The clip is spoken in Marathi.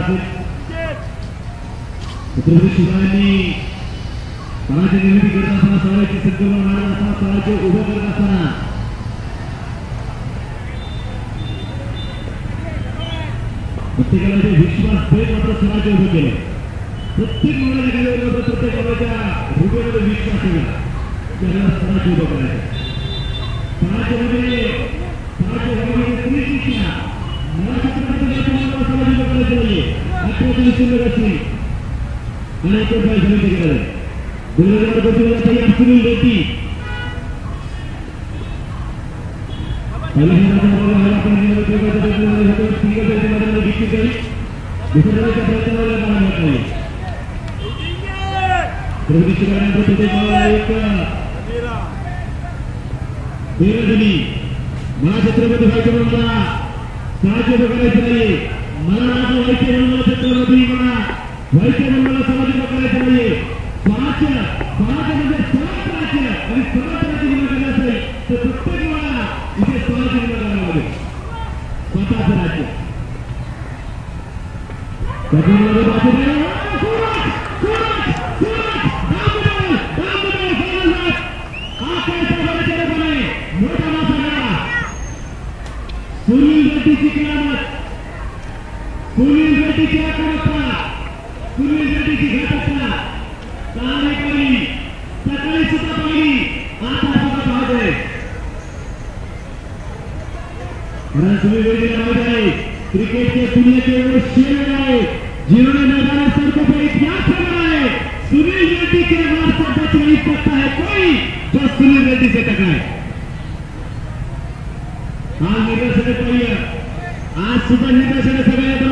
छत्रपती शिवाजी तळाची निर्मिती करत असताना तळाची संकल्पना मांडत असताना तळाचे उभं करत असताना प्रत्येकाला जे विश्वास देत मात्र स्वराज्य उभं केलं. प्रत्येक मुलाच्या खाली प्रत्येक मुलाच्या हृदयामध्ये विश्वास दिला त्याला स्वराज्य उभं करायचं. स्वराज्यामध्ये स्त्री शिक्षण मला छत्रपती स्वराज्य उभं करायचं नाहीये. अठरा सुंदर असतील आणि एक रुपये समिती करायला गुरुवार गोपीला तयार सुनील रेड्डी मला छत्रपती व्हायचे म्हणून साहाय्य करायचं नाही. मला व्हायचे म्हणून छत्रपती मला व्हायचे म्हणून मला समाज करायचं नाहीये. स्वराज्य म्हणजे स्वराज्य आणि स्वराज्याची निर्माण असेल तर प्रत्येक वेळा इथे स्वराज्य निर्माण करायला लागेल. स्वतःचं राज्य सुनील रेड्डीची किनामत सुनील रेड्डीची आक्रमकता सुनील रेड्डीची घातकता सकाळी सुद्धा पाहिली आता सुद्धा पाहतोय. कारण सुनील रेड्डीला माहित आहे क्रिकेटचे दुनियाचे एवढे शेर आहे जिन्होंने मैदान सर्वोपरि त्याग करा है. सुनील रेड्डी के वारसा बच नहीं सकता है कोई जो सुनील रेड्डी से टकराए. आज निदर्शने पाहिजे आज सुद्धा निदर्शने सगळ्या